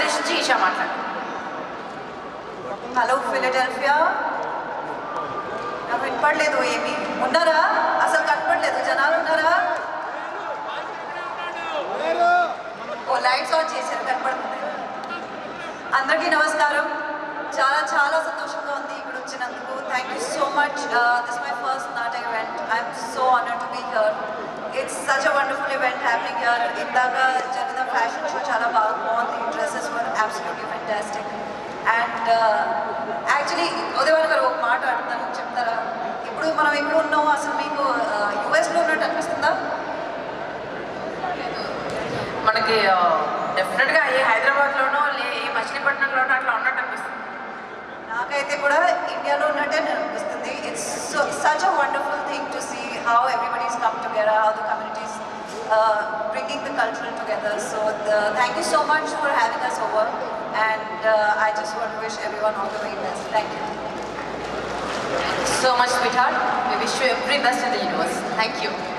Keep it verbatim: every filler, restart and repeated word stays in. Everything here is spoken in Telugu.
ఉద్దేశించి ఈషా మాట్లాడు. హలో ఫిలడెల్ఫియా, నాకు వినపడలేదు. ఏమి ఉన్నారా? అసలు కనపడలేదు. జనాలు ఉన్నారా? ఓ లైట్స్ ఆన్ చేశారు, కనపడుతుంది. అందరికీ నమస్కారం. చాలా చాలా సంతోషంగా ఉంది ఇక్కడ వచ్చినందుకు. Thank you so much. This my first Nataka event. I'm so honoured to be here. It's such a wonderful event happening here. ఇందాక జరిగిన ఫ్యాషన్ షో చాలా బాగా బాగుంది. Dresses were absolutely fantastic. And actually Udayavani గారు ఒక మాట అడుగుతాను, చెప్తారా? ఇప్పుడు మనం ఎక్కడ ఉన్నాము? అసలు మీకు యూఎస్లో ఉన్నట్టు అనిపిస్తుందా? మనకి డెఫినెట్గా ఏ హైదరాబాద్లోనో లే ఏ మచిలీపట్నంలోనో అట్లా ఉన్నట్టు అనిపిస్తుంది. నాకైతే కూడా ఇండియాలో ఉన్నట్టే అనిపిస్తుంది. It's so such a wonderful thing to see how everybody's come together, how the communities bringing the culture together. So the, thank you so much for having us over, and uh, I just want to wish everyone all the very best. Thank you. Thank you so much, sweetheart. We wish you every best in the universe. Thank you.